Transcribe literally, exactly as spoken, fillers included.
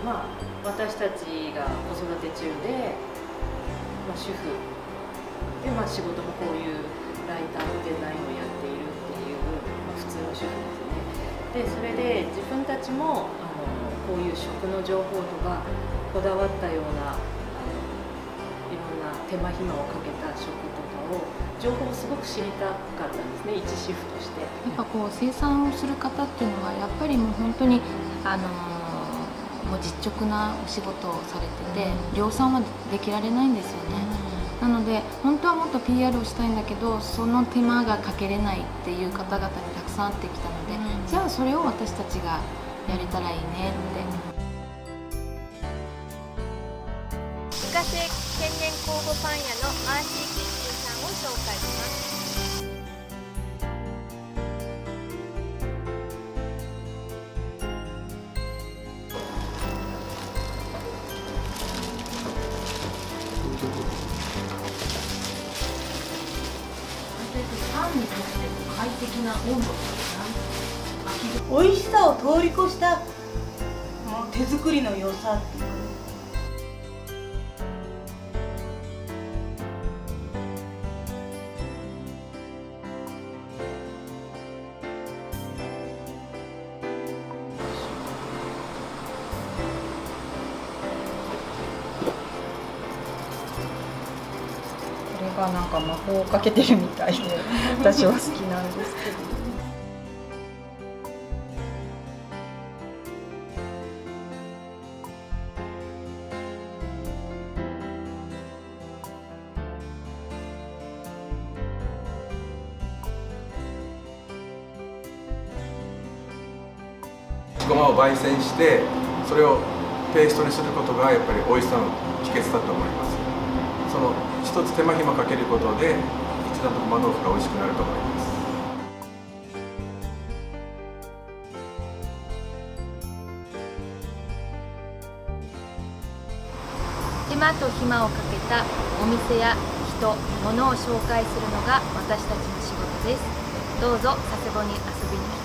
まあ、私たちが子育て中で、まあ、主婦で、まあ、仕事もこういうライターのデザインをやっているっていう、まあ、普通の主婦ですね。でそれで自分たちもあのこういう食の情報とかこだわったようなあのいろんな手間暇をかけた食とかを情報をすごく知りたかったんですね、一主婦として。 やっぱこう生産をする方っていうのはやっぱりもう本当にあのもう実直なお仕事をされてて、量産はできられないんですよね。なので本当はもっと ピーアール をしたいんだけど、その手間がかけれないっていう方々にたくさん会ってきたので、うん、じゃあそれを私たちがやれたらいいねって。 自家製天然酵母パン屋のマーシーキッチンさんを紹介します。 パンにとって快適な温度と美味しさを通り越した手作りの良さっていうか、 これがなんか魔法をかけてるみたいで私は好きなんですけど。 ごまを焙煎してそれをペーストにすることがやっぱり美味しさの秘訣だと思います。その一つ手間暇かけることで一段とごま豆腐が美味しくなると思います。 手間と暇をかけたお店や人、物を紹介するのが私たちの仕事です。どうぞ佐世保に遊びに来て